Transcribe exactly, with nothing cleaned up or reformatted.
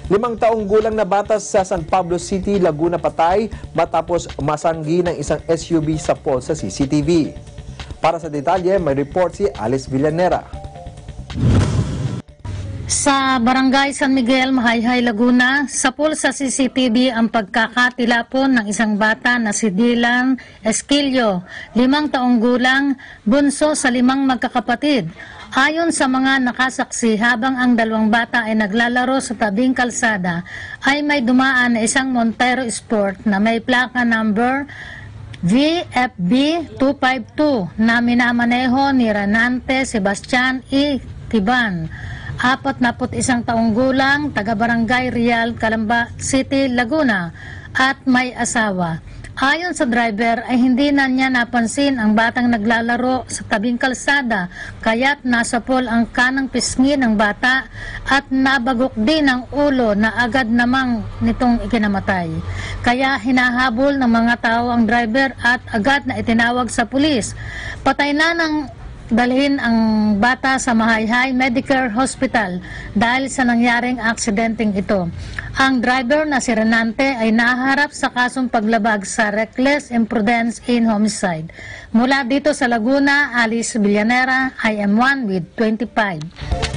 Limang taong gulang na bata sa San Pablo City, Laguna patay matapos masanggi ng isang S U V sa poll sa C C T V. Para sa detalye, may report si Alice Villanera. Sa Barangay San Miguel, Mahayhay, Laguna, sa poll sa C C T V ang pagkakatilapon ng isang bata na si Dylan Esquilio, limang taong gulang, bunso sa limang magkakapatid. Ayon sa mga nakasaksi, habang ang dalawang bata ay naglalaro sa tabing kalsada, ay may dumaan na isang Montero Sport na may plaka number V F B two five two na minamaneho ni Renante Sebastian E. Tiban, apat na isang taong gulang, taga-barangay Real, Calamba City, Laguna, at may asawa. Ayon sa driver ay hindi na niya napansin ang batang naglalaro sa tabing kalsada, kaya't nasa pool ang kanang pisngi ng bata at nabagok din ang ulo na agad namang nitong ikinamatay. Kaya hinahabol ng mga tao ang driver at agad na itinawag sa pulis. Patay na ng dalhin ang bata sa Mahayhay Medical Hospital dahil sa nangyaring aksidenteng ito. Ang driver na si Renante ay naharap sa kasong paglabag sa reckless imprudence in homicide. Mula dito sa Laguna, Alice Villanera, I M one with twenty-five.